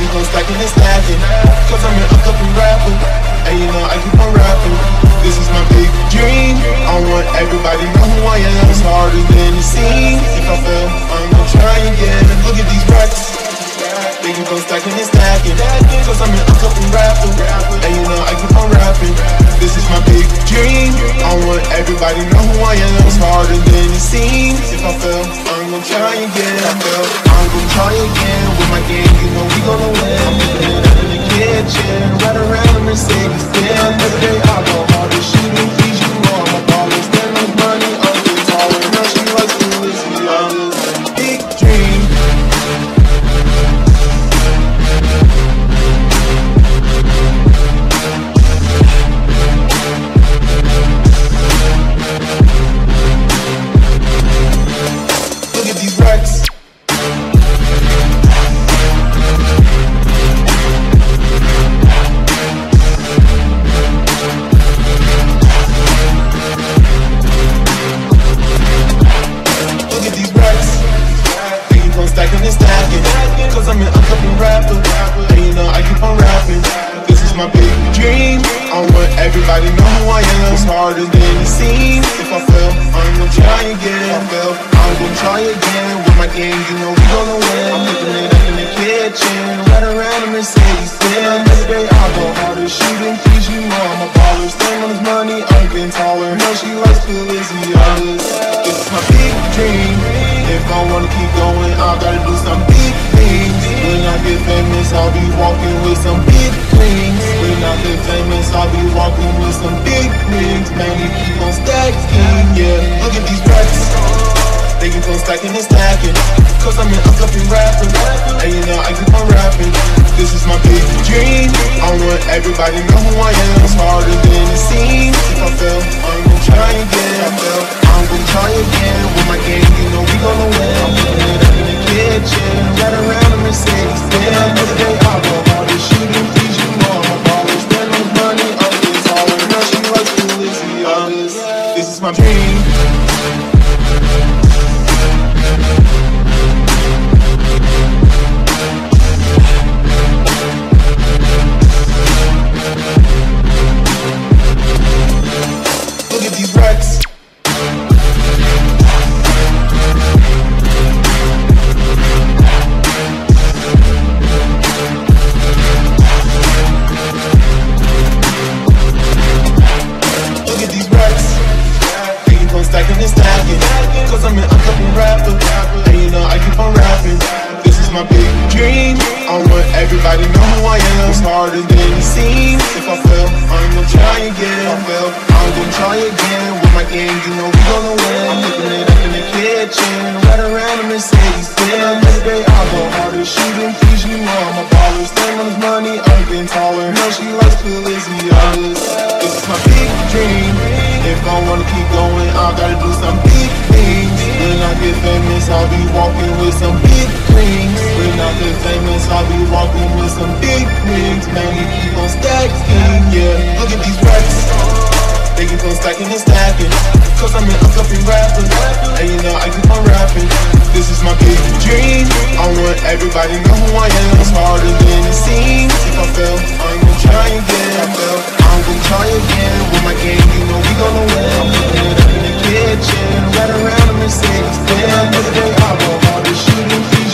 keep on stacking and stacking, cause I'm an upcoming rapper. And you know I keep on rapping. This is my big dream. I want everybody to know who I am. It's harder than it seems. If I fail, I'm gonna try again. Look at these racks. They keep on stacking and stacking, cause I'm an upcoming rapper. And you know I keep on rapping. This is my big dream. I want everybody to know who I am. It's harder than it seems. If I fail, I'm gonna try again. I'm gonna try again with my game. You know we gonna win. I'm putting it up in the kitchen, right around the Mercedes Benz. Every day I go hard to shoot and please you more. My ballers spend my money on the taller. Now she likes to listen to others. Big dream. Look at these racks. Stacking and stacking, cause I'm an upcoming rapper. And you know I keep on rapping. This is my big dream. I want everybody to know who I am. It's harder than it seems. If I fail, I'm gonna try again. I'm gonna try again with my game. You know we gonna win. I'm cooking it up in the kitchen, right around the Mercedes Benz. Every day I go harder, shooting, please you more. My ballers stand on his money, I'm getting taller. Now she likes to listen to others. This is my big dream. If I wanna keep going, I gotta do some big things. When I get famous, I'll be walking with some big things. When I get famous, I'll be walking with some big rings. Man, you keep on stacking, yeah. Look at these racks. They keep on stacking and stacking, cause I'm an upcoming rapper. And you know I keep on rapping. This is my big dream. I want everybody to know who I am. It's harder than it seems. If I fail, I'm gonna try again. I'm gonna try again with my game. You know we gonna win. I'm putting it up in the kitchen, right around the Mercedes Benz. Every day I go harder, shooting, please you more. My ballers spend my money on this taller. Now she likes to listen to others. This is my dream. Look at these racks. Stacking and stacking, cause I'm an upcoming rapper. And you know I keep on rapping. This is my big dream. I want everybody to know who I am. It's harder than it seems. If I fail, I'm gonna try again. I'm gonna try again with my game. You know we gonna win. I'm cooking it up in the kitchen, right around the Mercedes Benz. Every day I go harder, shooting, please you more. My ballers stand on his money, I'm getting taller. Now she likes to listen to others. This is my big dream. If I wanna keep going, I gotta do some big things. When I get famous, I'll be walking with some big rings. When I get famous, I'll be walking with some big rings. Man, you keep on stacking, yeah. Look at these racks. They keep on stacking and stacking, cause I'm an upcoming rapper. And you know I keep on rapping. This is my big dream. I want everybody to know who I am. It's harder than it seems. If I fail, I'm gonna try again. I'm gonna try again with my game. You know we gonna win. I'm putting it up in the kitchen, right around the Mercedes Benz. Every day I go harder, shooting,